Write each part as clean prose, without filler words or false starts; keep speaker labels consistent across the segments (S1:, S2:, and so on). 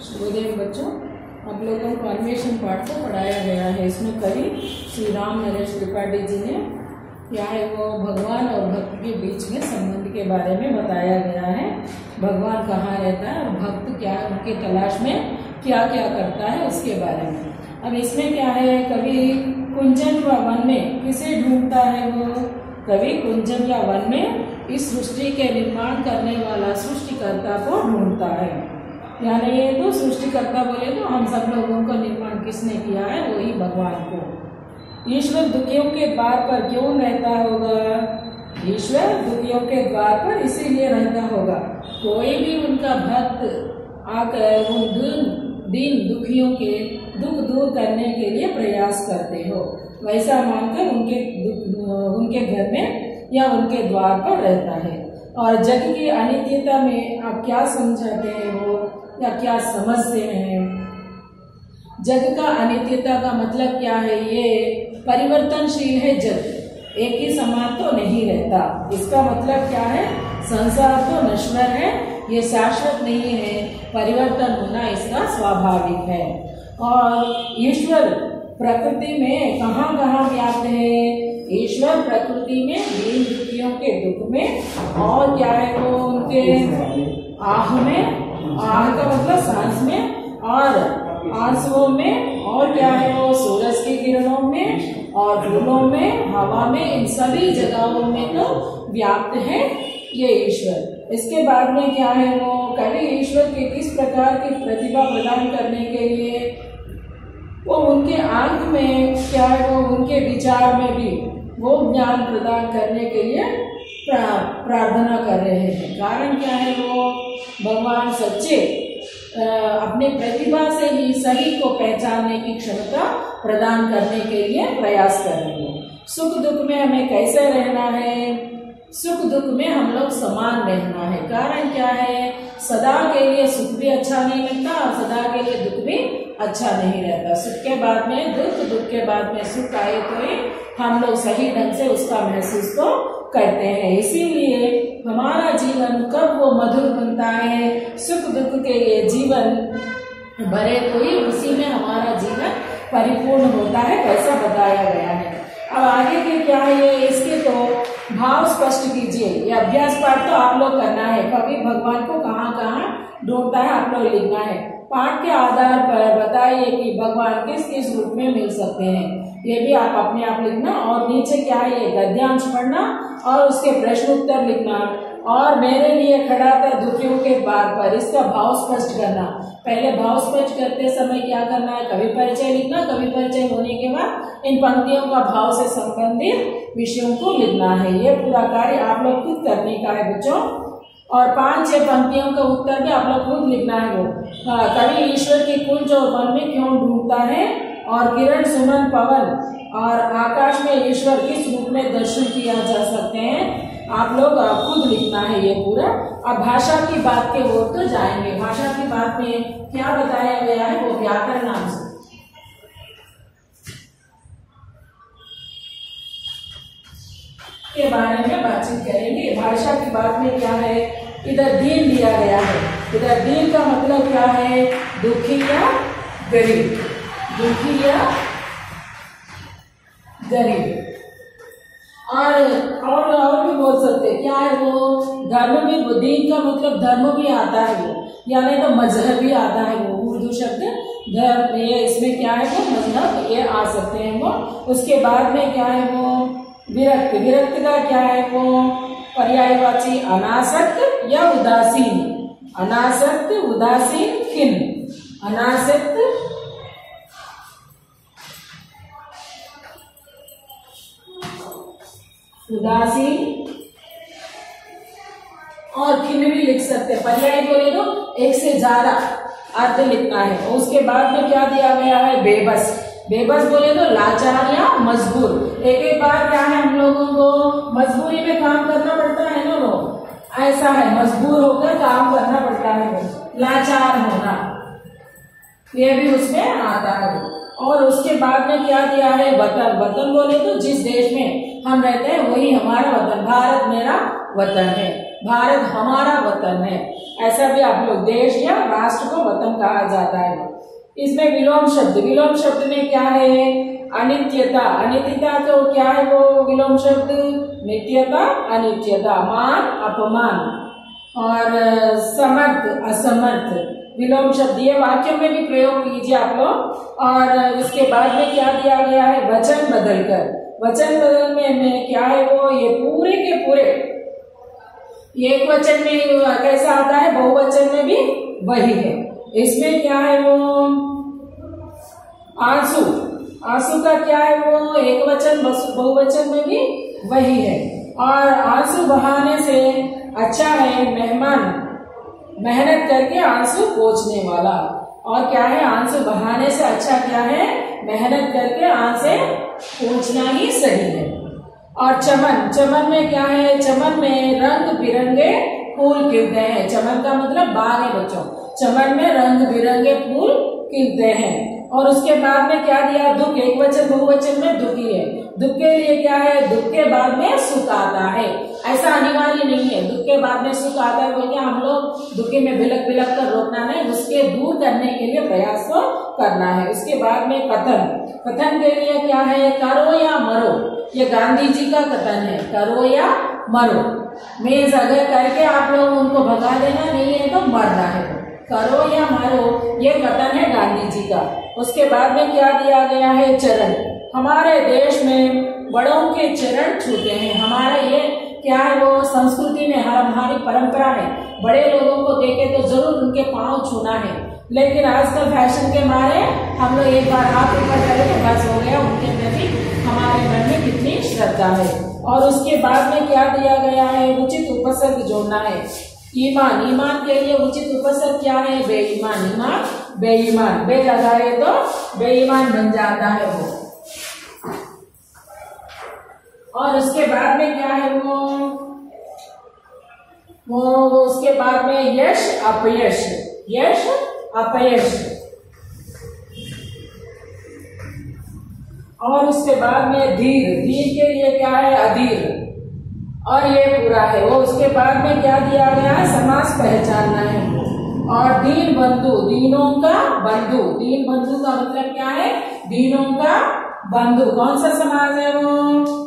S1: शुभोदय बच्चों, आप लोगों को अन्वेषण पाठ को पढ़ाया गया है। इसमें कवि श्री राम नरेश त्रिपाठी जी ने क्या है वो भगवान और भक्त के बीच में संबंध के बारे में बताया गया है। भगवान कहाँ रहता है और भक्त क्या उनके तलाश में क्या क्या करता है उसके बारे में। अब इसमें क्या है, कवि कुंजन व वन में किसे ढूंढता है? वो कवि कुंजन या वन में इस सृष्टि के निर्माण करने वाला सृष्टिकर्ता को ढूंढता है। यानी ये तो सृष्टिकर्ता बोले तो हम सब लोगों का निर्माण किसने किया है? वही भगवान को। ईश्वर दुखियों के द्वार पर क्यों रहता होगा? ईश्वर दुखियों के द्वार पर इसीलिए रहता होगा, कोई भी उनका भक्त आकर उन दीन दुखियों के दुख दूर करने के लिए प्रयास करते हो, वैसा मानकर उनके घर में या उनके द्वार पर रहता है। और जग की अनित्यता में आप क्या समझाते हो या क्या समझते हैं? जग का अनित्यता का मतलब क्या है? ये परिवर्तनशील है जग, एक ही समान तो नहीं रहता। इसका मतलब क्या है? संसार तो नश्वर है, ये शाश्वत नहीं है, परिवर्तन होना इसका स्वाभाविक है। और ईश्वर प्रकृति में कहाँ कहाँ व्याप्त है? ईश्वर प्रकृति में दीन दुखियों के दुख में, और क्या है वो उनके आह में, आह का मतलब सांस में, और आंसुओं में, और क्या है वो सूरज की किरणों में और फूलों में, हवा में, इन सभी जगहों में तो व्याप्त है ये ईश्वर। इसके बाद में क्या है वो कवि ईश्वर के किस प्रकार की प्रतिभा प्रदान करने के लिए वो उनके आंख में क्या है वो उनके विचार में भी वो ज्ञान प्रदान करने के लिए प्रार्थना कर रहे हैं। कारण क्या है? वो भगवान सच्चे अपने प्रतिभा से ही सही को पहचानने की क्षमता प्रदान करने के लिए प्रयास कर रहे हैं। सुख दुख में हमें कैसे रहना है? सुख दुख में हम लोग समान रहना है। कारण क्या है? सदा के लिए सुख भी अच्छा नहीं लगता और सदा के लिए दुख भी अच्छा नहीं रहता। सुख के बाद में दुख, दुख के बाद में सुख आए तो ही हम लोग सही ढंग से उसका महसूस तो करते हैं। इसीलिए हमारा जीवन कब वो मधुर बनता है? सुख दुख के ये जीवन भरे तो ही उसी में हमारा जीवन परिपूर्ण होता है, वैसा बताया गया है। अब आगे के क्या है ये, इसके तो भाव स्पष्ट कीजिए। ये अभ्यास पाठ तो आप लोग करना है। कभी भगवान को कहाँ कहाँ ढूंढता है आप लोग लिखना है। पाठ के आधार पर बताइए कि भगवान किस किस रूप में मिल सकते हैं, ये भी आप अपने आप लिखना। और नीचे क्या है ये गद्यांश पढ़ना और उसके प्रश्न उत्तर लिखना। और मेरे लिए खड़ा था दुखियों के द्वार पर, इसका भाव स्पष्ट करना। पहले भाव स्पष्ट करते समय क्या करना है? कवि परिचय लिखना। कवि परिचय होने के बाद इन पंक्तियों का भाव से संबंधित विषयों को लिखना है। ये पूरा कार्य आप लोग खुद करने का है बच्चों। और 5-6 पंक्तियों का उत्तर भी आप लोग खुद लिखना है। वो कवि ईश्वर की कुंज और वन में क्यों ढूंढता है, और किरण सुमन पवन और आकाश में ईश्वर किस रूप में दर्शन किया जा सकते हैं, आप लोग खुद लिखना है ये पूरा। अब भाषा की बात के ओर तो जाएंगे। भाषा की बात में क्या बताया गया है वो व्याकरण नाम से के बारे में बातचीत करेंगे। भाषा की बात में क्या है, इधर दीन दिया गया है। इधर दीन का मतलब क्या है? दुखी या गरीब, दुखी या गरीब। और भी बोल सकते क्या है वो, धर्म भी, दीन का मतलब धर्म भी आता है वो, यानी तो मजहब भी आता है वो। उर्दू शब्द धर्म, ये इसमें क्या है वो मजहब, ये आ सकते हैं वो। उसके बाद में क्या है वो विरक्त। विरक्त का क्या है वो पर्यायवाची अनासक्त या उदासीन। अनासक्त, उदासीन, खिन्न। अनासक्त, उदासीन और खिन्न भी लिख सकते हैं। पर्याय बोले तो एक से ज्यादा अर्थ लिखना है। और उसके बाद में क्या दिया गया है? बेबस। बेबस बोले तो लाचार या मजबूर। एक बार क्या है हम लोगों को मजबूरी में काम करना पड़ता है ना, वो ऐसा है, मजबूर होकर काम करना पड़ता है। लाचार होना ये भी उसमें आता है। और उसके बाद में क्या दिया है? वतन। वतन बोले तो जिस देश में हम रहते हैं वही हमारा वतन, भारत मेरा वतन है। भारत हमारा वतन है, ऐसा भी आप लोग देश या राष्ट्र को वतन कहा जाता है। इसमें विलोम शब्द में क्या है? अनित्यता। अनित्यता तो क्या है वो विलोम शब्द? नित्यता, अनित्यता, मान, अपमान, और समर्थ, असमर्थ, विलोम शब्द। ये वाक्यों में भी प्रयोग कीजिए आप लोग। और उसके बाद में क्या दिया गया है? वचन बदलकर। वचन बदलने में क्या है वो? ये पूरे के पूरे एक वचन में कैसा आता है, बहुवचन में भी वही है। इसमें क्या है वो? आंसू। आंसू का क्या है वो? एक वचन, बहुवचन में भी वही है। और आंसू बहाने से अच्छा है मेहमान, मेहनत करके आंसू पोंछने वाला। और क्या है? आंसू बहाने से अच्छा क्या है? मेहनत करके आंसू पोंछना ही सही है। और चमन। चमन में क्या है? चमन में रंग बिरंगे फूल खिलते हैं। चमन का मतलब बाग है बच्चों। चमन में रंग बिरंगे फूल खिलते हैं। और उसके बाद में क्या दिया? दुख। एक वचन, बहुवचन में दुखी है। दुख के लिए क्या है? दुख के बाद में सुख आता है। ऐसा अनिवार्य नहीं है दुख के बाद में सुख आता है बोल के हम लोग दुखी में बिलक बिलक कर रोकना नहीं, उसके दूर करने के लिए प्रयास तो करना है। उसके बाद में कथन। कथन के लिए क्या है? करो या मरो। ये गांधी जी का कथन है, करो या मरो। मीन्स अगर करके आप लोग उनको भगा देना, नहीं है तो मरना है। करो या मरो, ये कथन है गांधी जी का। उसके बाद में क्या दिया गया है? चरण। हमारे देश में बड़ों के चरण छूते हैं। हमारा ये क्या है वो? संस्कृति में हमारी परंपरा है। बड़े लोगों को देखे तो जरूर उनके पांव छूना है। लेकिन आजकल फैशन के मारे हम लोग एक बार हाथ ऊपर करें तो बस हो गया। उनके प्रति हमारे मन में कितनी श्रद्धा है। और उसके बाद में क्या दिया गया है? उचित उपसर्ग जोड़ना है। ईमान। ईमान के लिए उचित उपसर्ग क्या है? बेईमान। ईमान, बेईमान। बे लगाए तो बेईमान बन जाता है वो। और उसके बाद में क्या है वो उसके बाद में यश, अपयश। यश, अपयश। और उसके बाद में धीर। धीर के लिए क्या है? अधीर। और ये पूरा है वो। उसके बाद में क्या दिया गया है? समास पहचानना है। और दीन बंधु। दीनों का बंधु। दीन बंधु का मतलब क्या है? दीनों का बंधु। कौन सा समास है वो?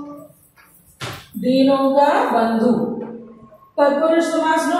S1: दीनों का बंधु, तत्पुरुष समास नो।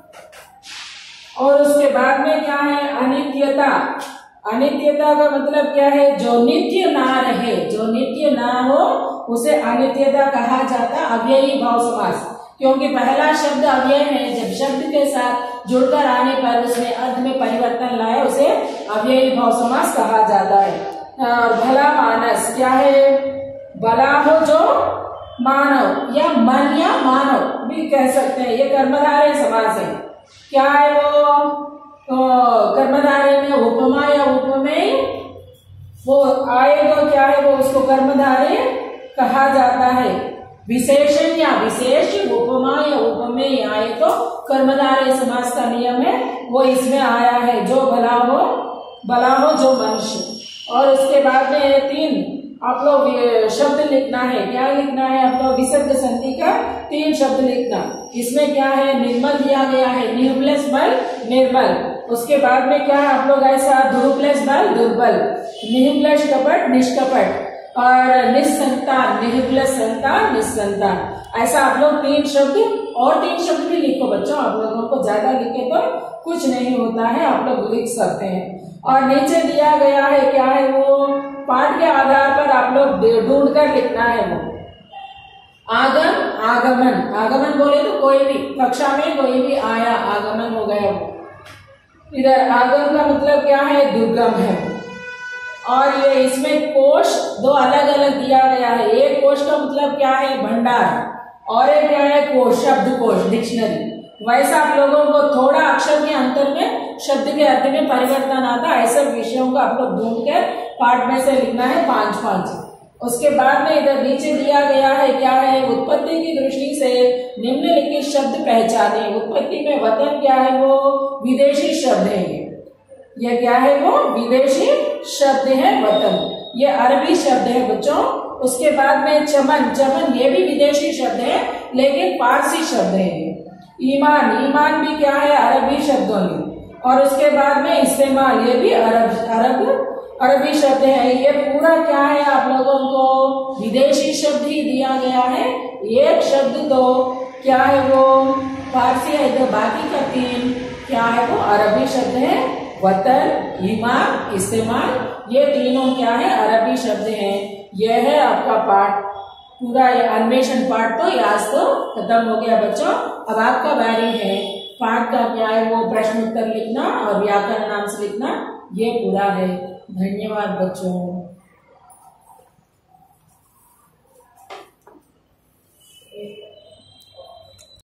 S1: और उसके बाद में क्या है? अनित्यता। अनित्यता का मतलब क्या है? जो नित्य ना रहे, जो नित्य ना हो उसे अनित्यता कहा जाता है। अव्ययी भाव समास, क्योंकि पहला शब्द अव्यय है। जब शब्द के साथ जुड़कर आने पर उसमें अर्थ में परिवर्तन लाए उसे अव्ययी भाव समास कहा जाता है। भला मानस क्या है? भला हो जो मानव, या मन या मानव भी कह सकते हैं। ये कर्मधारय समास है। क्या है वो? कर्मधारय में उपमा या उपमेय वो आए तो क्या है वो? उसको कर्मधारय कहा जाता है। विशेषण या विशेष, उपमा या उपमेय आए तो कर्मधारय समास का नियम है वो इसमें आया है। जो भला हो जो मनुष्य। और उसके बाद में 3 आप लोग शब्द लिखना है। क्या लिखना है आप लोग? विसर्ग संधि का 3 शब्द लिखना। इसमें क्या है? निर्मल दिया गया है। निह प्लस बल, निर्मल। उसके बाद में क्या है आप लोग? ऐसा दुरु प्लस बल, दुर्बल। निह प्लस कपट, निष्कपट। और निस्संतान, निह प्लस संतान, निस्संतान। ऐसा आप लोग 3 शब्द और 3 शब्द भी लिखो बच्चों। आप लोगों को ज्यादा लिखे तो कुछ नहीं होता है, आप लोग लिख सकते हैं। और नीचे दिया गया है क्या है वो? पाठ के आधार पर आप लोग ढूंढ कर लिखना है वो। आगम, आगमन। आगमन बोले तो कोई भी कक्षा में कोई भी आया, आगमन हो गया वो। इधर आगम का मतलब क्या है? दुर्गम है। और ये इसमें कोश 2 अलग अलग दिया गया है। एक कोश का मतलब क्या है? भंडार। और एक क्या है? कोश, शब्द कोश, डिक्शनरी। वैसा आप लोगों को थोड़ा अक्षर के अंतर में शब्द के अर्थ में परिवर्तन आता है। ऐसे विषयों को आप लोग ढूंढ कर पाठ में से लिखना है 5-5। उसके बाद में इधर नीचे दिया गया है क्या है? उत्पत्ति की दृष्टि से निम्नलिखित शब्द पहचाने। उत्पत्ति में वतन क्या है वो? विदेशी शब्द है। ये क्या है वो? विदेशी शब्द है वतन। ये अरबी शब्द है बच्चों। उसके बाद में चमन। चमन ये भी विदेशी शब्द है लेकिन पारसी शब्द है। ईमान, ईमान भी क्या है, अरबी शब्दों में, और उसके बाद में इस्तेमाल, ये भी अरबी शब्द है। ये पूरा क्या है, आप लोगों को विदेशी शब्द ही दिया गया है। एक शब्द तो क्या है वो फारसी है, तो बाकी का 3 क्या है वो अरबी शब्द है। वतन, ईमान, इस्तेमाल, ये तीनों क्या है, अरबी शब्द हैं। यह है आपका पाठ, पूरा ये अन्वेषण पाठ तो आज तो खत्म हो गया बच्चों। अब आपका बारी है पाठ का क्या है वो प्रश्न उत्तर लिखना और व्याकरण नाम से लिखना, ये पूरा है। धन्यवाद बच्चों।